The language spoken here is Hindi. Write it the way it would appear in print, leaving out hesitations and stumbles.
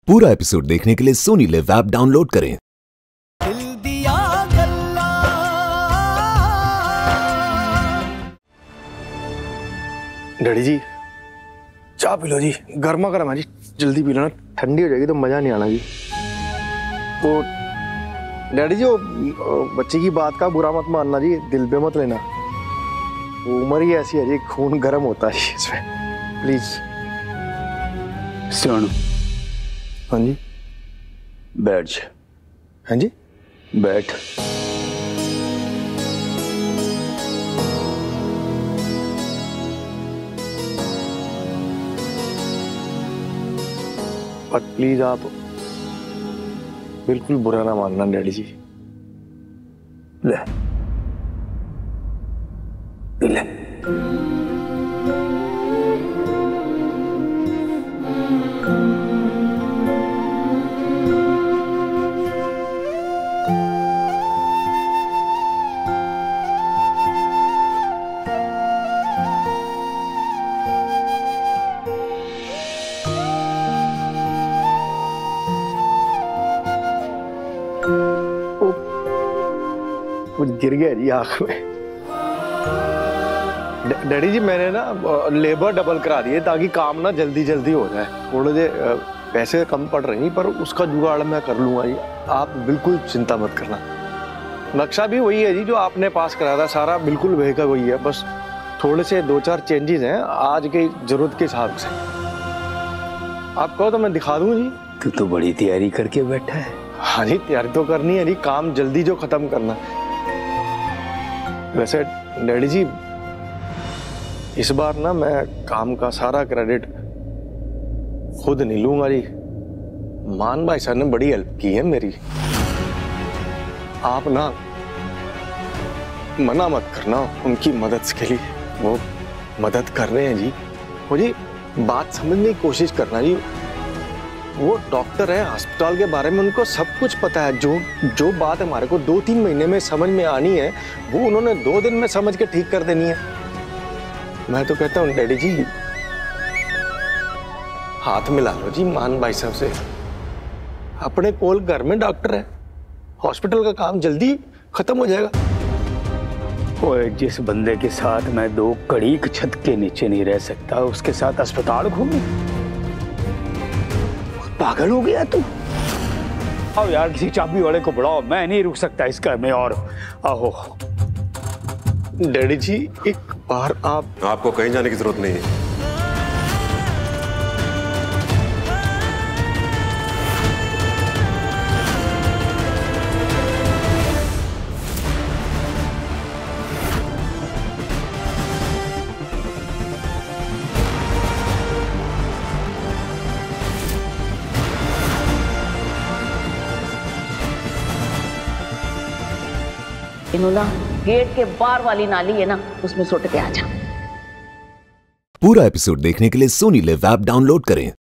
पूरा एपिसोड देखने के लिए सोनी लिव ऐप डाउनलोड करें। दिल दिया गल्लान। डैडी जी चाय पी लो जी, गर्मा गर्म है जी, जल्दी पी लो ना, ठंडी हो जाएगी तो मजा नहीं आना जी। वो डैडी जी वो बच्चे की बात का बुरा मत मानना जी, दिल पे मत लेना, उम्र ही ऐसी है जी, खून गर्म होता है इसमें, प्लीज। सुन। हाँ जी। बैठ जा। हाँ जी बैठ। बट प्लीज आप बिल्कुल बुरा ना मानना डैडी जी। ले ले। कुछ गिर गया जी आंख में। डैडी जी मैंने ना लेबर डबल करा दिए ताकि काम ना जल्दी जल्दी हो जाए, थोड़े जे पैसे कम पड़ रहे हैं पर उसका जुगाड़ मैं कर लूंगा जी, आप बिल्कुल चिंता मत करना। नक्शा भी वही है जी जो आपने पास कराया था, सारा बिल्कुल वही का वही है, बस थोड़े से 2-4 चेंजेस हैं आज के जरूरत के हिसाब से। आप कहो तो मैं दिखा दूं जी। तू तो बड़ी तैयारी करके बैठा है। हाँ जी तैयारी तो करनी है जी, काम जल्दी जो खत्म करना। वैसे डैडी जी इस बार ना मैं काम का सारा क्रेडिट खुद नहीं लूंगा जी, मान भाई साहब ने बड़ी हेल्प की है मेरी। आप ना मना मत करना उनकी मदद के लिए, वो मदद कर रहे हैं जी। वो जी बात समझने की कोशिश करना जी, वो डॉक्टर है, अस्पताल के बारे में उनको सब कुछ पता है। जो बात हमारे को 2-3 महीने में समझ में आनी है वो उन्होंने 2 दिन में समझ के ठीक कर देनी है। मैं तो कहता हूँ डैडी जी हाथ मिला लो जी मान भाई साहब से, अपने कोल घर में डॉक्टर है, हॉस्पिटल का काम जल्दी खत्म हो जाएगा। ओए जिस बंदे के साथ मैं 2 कड़ी की छत के नीचे नहीं रह सकता उसके साथ अस्पताल घूमूं? पागल हो गया तू? आओ यार किसी चाबी वाले को बुलाओ, मैं नहीं रुक सकता इस घर में और। आओ डैडी जी एक बार आपको कहीं जाने की जरूरत नहीं है। इन्होंने गेट के बाहर वाली नाली है ना, उसमें सुट के आ जा। पूरा एपिसोड देखने के लिए सोनी लिव ऐप डाउनलोड करें।